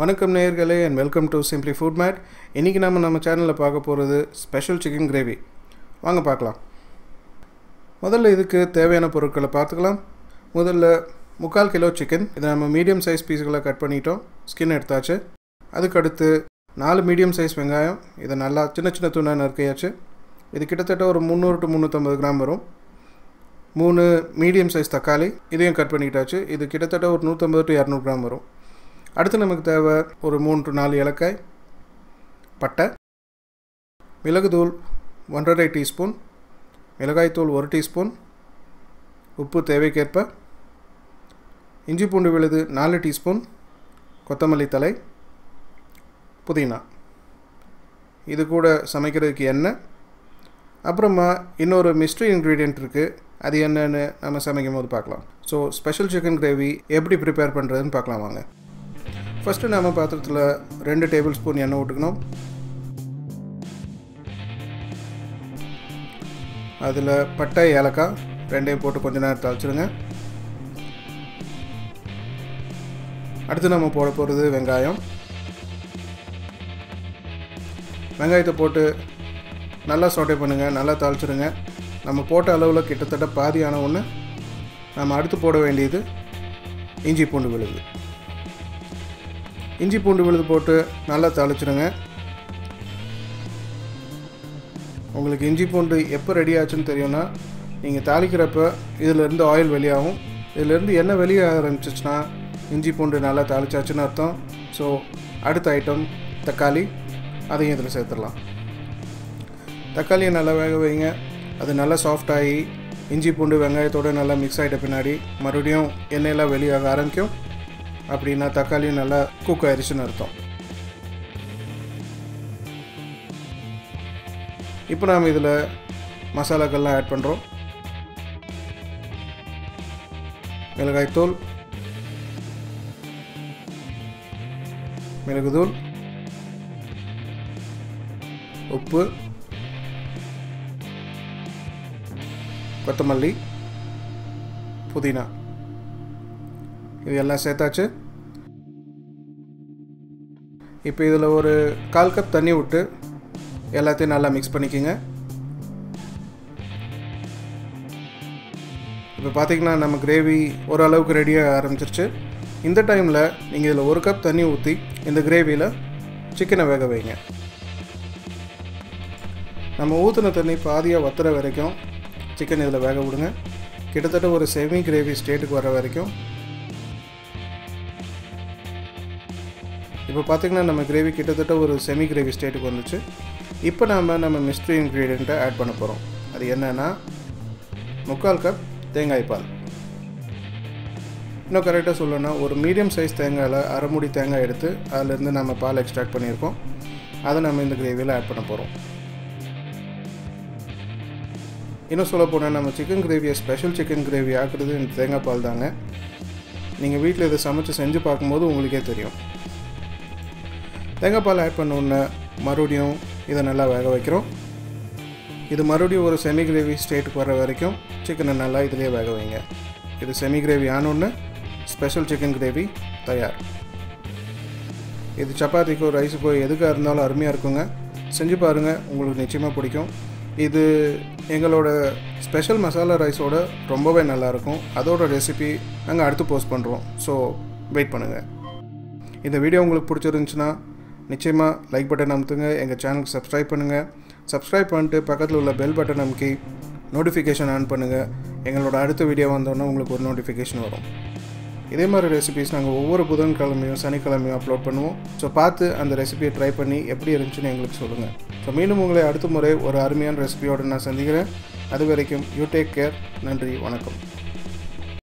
வணக்கம் நேயர்களே and welcome to Simply FoodMad. இன்னைக்கு நம்ம சேனல்ல பார்க்க போறது ஸ்பெஷல் சிக்கன் கிரேவி. வாங்க பார்க்கலாம். முதல்ல இதுக்கு தேவையான பொருட்களை பார்த்துக்கலாம். முதல்ல 3/4 கிலோ சிக்கன். இத நம்ம மீடியம் சைஸ் பீஸ்களா கட் பண்ணிட்டோம். ஸ்கின் எடுத்தாச்சு. அதுக்கு அடுத்து 4 மீடியம் சைஸ் வெங்காயம். இத நல்லா சின்ன தூணா நறுக்கியாச்சு. இது கிட்டத்தட்ட ஒரு 300 to 350 கிராம் வரும். 3 மீடியம் சைஸ் தக்காளி இதையும் கட் பண்ணிட்டாச்சு. இது கிட்டத்தட்ட ஒரு 150 to 200 கிராம் வரும். அடுத்து நமக்கு தேவை ஒரு 3 to 4 ஏலக்காய், பட்டை, மிளகுத்தூள் 1.5 டீஸ்பூன், மிளகாய்த்தூள் 1 டீஸ்பூன், உப்பு தேவைக்கேற்ப, இஞ்சி பூண்டு விழுது 4 டீஸ்பூன், கொத்தமல்லி தழை, புதினா. இது கூட சமைக்கிறதுக்கு எண்ணெய். அப்புறமா இன்னொரு மிஸ்ட்ரி இன்க்ரீடியன்ட் இருக்குது. அது என்னன்னு நம்ம சமைக்கும் போது பார்க்கலாம். ஸோ ஸ்பெஷல் சிக்கன் கிரேவி எப்படி ப்ரிப்பேர் பண்ணுறதுன்னு பார்க்கலாம் வாங்க. ஃபஸ்ட்டு நம்ம பாத்திரத்தில் 2 டேபிள் ஸ்பூன் எண்ணெய் விட்டுக்கணும். அதில் பட்டை ஏலக்காய் ரெண்டையும் போட்டு கொஞ்ச நேரம் தாளிச்சிடுங்க. அடுத்து நம்ம போட போகிறது வெங்காயம். வெங்காயத்தை போட்டு நல்லா சோட்டை பண்ணுங்கள், நல்லா தாளிச்சிடுங்க. நம்ம போட்ட அளவில் கிட்டத்தட்ட பாதியான ஒன்று நம்ம அடுத்து போட வேண்டியது இஞ்சி பூண்டு விழுது. இஞ்சி பூண்டு விழுது போட்டு நல்லா தாளிச்சிடுங்க. உங்களுக்கு இஞ்சி பூண்டு எப்போ ரெடி ஆச்சுன்னு தெரியும்னா, நீங்கள் தாளிக்கிறப்ப இதிலேருந்து ஆயில் வெளியாகும். இதிலேருந்து எண்ணெய் வெளியே ஆரம்பிச்சிச்சுன்னா இஞ்சி பூண்டு நல்லா தாளிச்சாச்சுன்னு அர்த்தம். ஸோ அடுத்த ஐட்டம் தக்காளி, அதையும் இதில் சேர்த்துடலாம். தக்காளியை நல்லா வேக வைங்க. அது நல்லா சாஃப்டாகி இஞ்சி பூண்டு வெங்காயத்தோடு நல்லா மிக்ஸ் ஆகிட்ட பின்னாடி மறுபடியும் எண்ணெயெல்லாம் வெளியாக ஆரம்பிக்கும். அப்படின்னா தக்காளியும் நல்லா குக் ஆயிடுச்சுன்னு அர்த்தம். இப்போ நாம் இதில் மசாலாக்கள்லாம் ஆட் பண்ணுறோம். மிளகாய்த்தூள், மிளகுத்தூள், உப்பு, கொத்தமல்லி, புதினா, இது எல்லாம் சேர்த்தாச்சு. இப்போ இதில் ஒரு 1/4 கப் தண்ணி விட்டு எல்லாத்தையும் நல்லா மிக்ஸ் பண்ணிக்கோங்க. இப்போ பார்த்திங்கன்னா நம்ம கிரேவி ஓரளவுக்கு ரெடியாக ஆரம்பிச்சிருச்சு. இந்த டைமில் நீங்கள் இதில் 1 கப் தண்ணி ஊற்றி இந்த கிரேவியில் சிக்கனை வேக வைங்க. நம்ம ஊற்றின தண்ணி பாதியாக வத்துற வரைக்கும் சிக்கன் இதில் வேக விடுங்க. கிட்டத்தட்ட ஒரு செமி கிரேவி ஸ்டேட்டுக்கு வர வரைக்கும். இப்போ பார்த்திங்கன்னா நம்ம கிரேவி கிட்டத்தட்ட ஒரு செமி கிரேவி ஸ்டேட்டுக்கு வந்துச்சு. இப்போ நம்ம மிஸ்ட்ரி இன்க்ரீடியண்ட்டை ஆட் பண்ண போகிறோம். அது என்னென்னா 3/4 கப் தேங்காய் பால். இன்னும் கரெக்டாக சொல்லணும்னா ஒரு மீடியம் சைஸ் தேங்காயில் அரை மூடி தேங்காய் எடுத்து அதிலேருந்து நம்ம பால் எக்ஸ்ட்ராக்ட் பண்ணியிருக்கோம். அதை நம்ம இந்த கிரேவியில் ஆட் பண்ண போகிறோம். இன்னும் சொல்ல போனால் நம்ம சிக்கன் கிரேவியை ஸ்பெஷல் சிக்கன் கிரேவி ஆக்குறது இந்த தேங்காய் பால் தாங்க. நீங்கள் வீட்டில் இதை சமைச்சு செஞ்சு பார்க்கும்போது உங்களுக்கே தெரியும். தேங்காய் பால் ஆட் பண்ண உடனே மறுபடியும் இதை நல்லா வேக வைக்கிறோம். இது மறுபடியும் ஒரு செமி கிரேவி ஸ்டேட்டுக்கு வர வரைக்கும் சிக்கனை நல்லா இதிலே வேக வைங்க. இது செமி கிரேவி ஆனோடனே ஸ்பெஷல் சிக்கன் கிரேவி தயார். இது சப்பாத்திக்கோ ரைஸுக்கோ எதுக்காக இருந்தாலும் அருமையாக இருக்குங்க. செஞ்சு பாருங்கள், உங்களுக்கு நிச்சயமாக பிடிக்கும். இது எங்களோட ஸ்பெஷல் மசாலா ரைஸோட ரொம்பவே நல்லாயிருக்கும். அதோட ரெசிபி நாங்கள் அடுத்து போஸ்ட் பண்ணுறோம். ஸோ வெயிட் பண்ணுங்கள். இந்த வீடியோ உங்களுக்கு பிடிச்சிருந்துச்சுன்னா நிச்சயமாக லைக் பட்டன் அமுத்துங்க. எங்கள் சேனலுக்கு சப்ஸ்கிரைப் பண்ணுங்கள். சப்ஸ்கிரைப் பண்ணிட்டு பக்கத்தில் உள்ள பெல் பட்டன் அமுக்கி நோட்டிஃபிகேஷன் ஆன் பண்ணுங்கள். எங்களோட அடுத்த வீடியோ வந்தோன்னா உங்களுக்கு ஒரு நோட்டிஃபிகேஷன் வரும். இதே மாதிரி ரெசிபீஸ் நாங்கள் ஒவ்வொரு புதன்கிழமையும் சனிக்கிழமையும் அப்லோட் பண்ணுவோம். ஸோ பார்த்து அந்த ரெசிபியை ட்ரை பண்ணி எப்படி இருந்துச்சுன்னு எங்களுக்கு சொல்லுங்கள். ஸோ மீண்டும் உங்களை அடுத்த முறை ஒரு அருமையான ரெசிபியோடு நான் சந்திக்கிறேன். அது வரைக்கும் யூ டேக் கேர். நன்றி, வணக்கம்.